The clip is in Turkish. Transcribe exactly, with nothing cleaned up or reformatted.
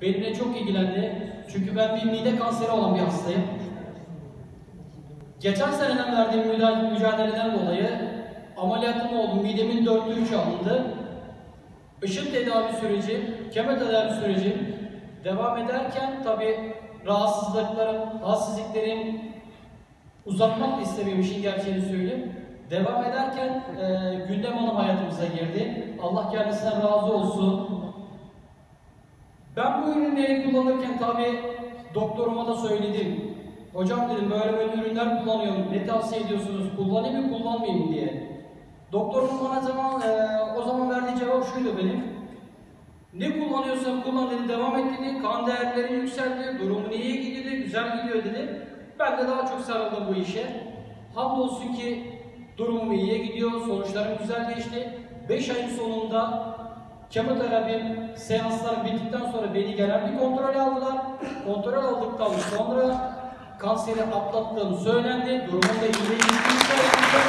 benimle çok ilgilendi. Çünkü ben bir mide kanseri olan bir hastayım. Geçen seneden verdiğim mücadeleden dolayı ameliyatım oldu. Midemin dörtte üçü alındı. Işın tedavi süreci, kemo tedavi süreci devam ederken tabi rahatsızlıklarım, halsizliklerim uzatmak da istemiyorum, işin gerçeğini söyleyeyim. Devam ederken e, Gündem Hanım hayatımıza girdi. Allah kendisinden razı olsun. Ben bu ürünleri kullanırken tabi doktoruma da söyledim. Hocam dedim, böyle böyle ürünler kullanıyorum. Ne tavsiye ediyorsunuz? Kullanayım mı, kullanmayayım mı diye. Doktorum bana zaman, e, o zaman verdiği cevap şuydu benim. Ne kullanıyorsan kullan dedi, devam et dedi. Kan değerleri yükseldi, durumun iyi gidiyor dedi, güzel gidiyor dedi. Ben de daha çok sarıldım bu işe. Hamdolsun ki durumum iyiye gidiyor, sonuçlarım güzel geçti. beş ayın sonunda kemoterapi seansları bittikten sonra beni genel bir kontrol aldılar. Kontrol aldıktan sonra kanseri atlattığım söylendi. Durumun da iyiye gittiği söylendi.